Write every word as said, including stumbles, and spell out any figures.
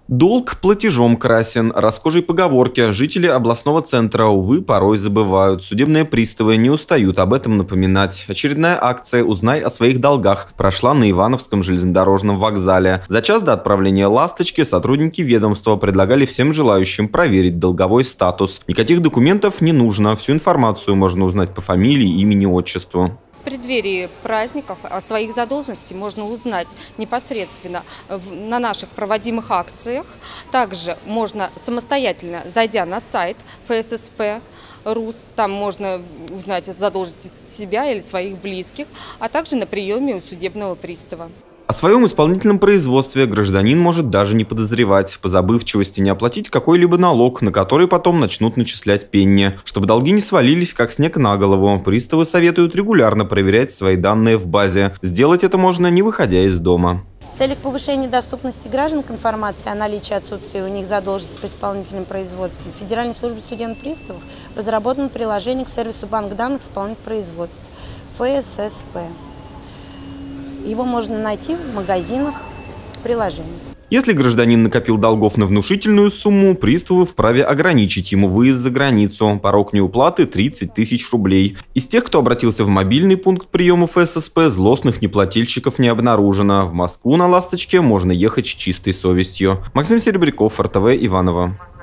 Долг платежом красен. Расхожей поговорке жители областного центра, увы, порой забывают. Судебные приставы не устают об этом напоминать. Очередная акция «Узнай о своих долгах» прошла на Ивановском железнодорожном вокзале. За час до отправления «Ласточки» сотрудники ведомства предлагали всем желающим проверить долговой статус. Никаких документов не нужно. Всю информацию можно узнать по фамилии, имени, отчеству. В преддверии праздников о своих задолженностях можно узнать непосредственно на наших проводимых акциях. Также можно самостоятельно, зайдя на сайт эф эс эс пэ точка ру, там можно узнать задолженность себя или своих близких, а также на приеме у судебного пристава. О своем исполнительном производстве гражданин может даже не подозревать, по забывчивости не оплатить какой-либо налог, на который потом начнут начислять пенни. Чтобы долги не свалились, как снег на голову, приставы советуют регулярно проверять свои данные в базе. Сделать это можно, не выходя из дома. В целях повышения доступности граждан к информации о наличии и отсутствии у них задолженности по исполнительным производствам Федеральной службы судебных приставов разработано приложение к сервису банк данных исполнительных производств эф эс эс пэ. Его можно найти в магазинах приложений. Если гражданин накопил долгов на внушительную сумму, приставы вправе ограничить ему выезд за границу. Порог неуплаты – тридцать тысяч рублей. Из тех, кто обратился в мобильный пункт приема эф эс эс пэ, злостных неплательщиков не обнаружено. В Москву на «Ласточке» можно ехать с чистой совестью. Максим Серебряков, эр тэ вэ, Иваново.